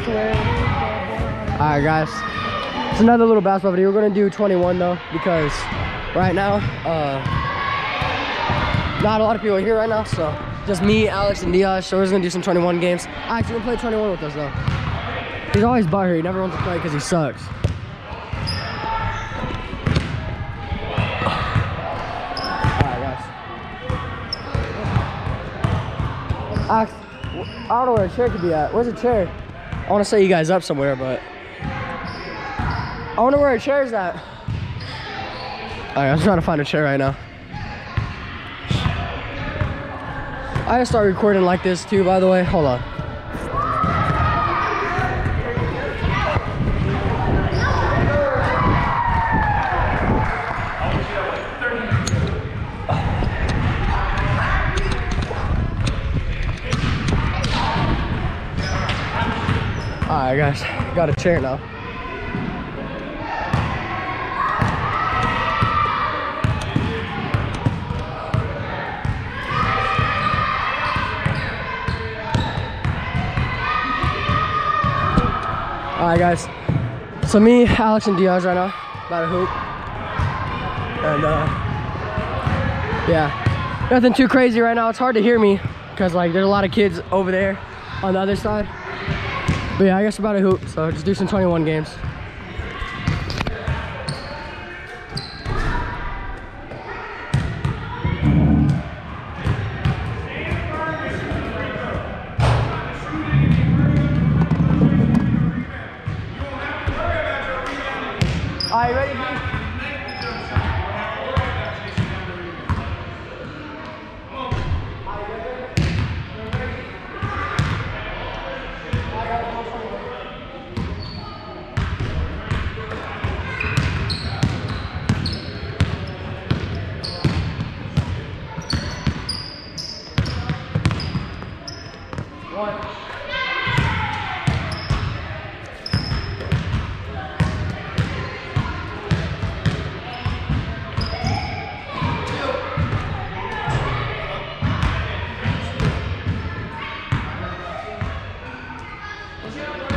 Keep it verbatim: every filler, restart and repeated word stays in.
Alright guys, it's another little basketball video. We're gonna do twenty-one though, because right now, uh, not a lot of people are here right now, so just me, Alex, and Diaz. So we're just gonna do some twenty-one games. Actually, gonna play twenty-one with us though. He's always butthurt. He never wants to play because he sucks. Alright guys. Alex, I don't know where a chair could be at. Where's a chair? I want to set you guys up somewhere, but I wonder where a chair's at. Alright, I'm trying to find a chair right now. I gotta start recording like this too, by the way. Hold on. Alright guys, got a chair now. Alright guys, so me, Alex, and Diaz right now, about to hoop. And uh, yeah, nothing too crazy right now. It's hard to hear me because like there's a lot of kids over there on the other side. But yeah, I guess we're about to hoop, so just do some twenty-one games. All right, ready, please? One. Two.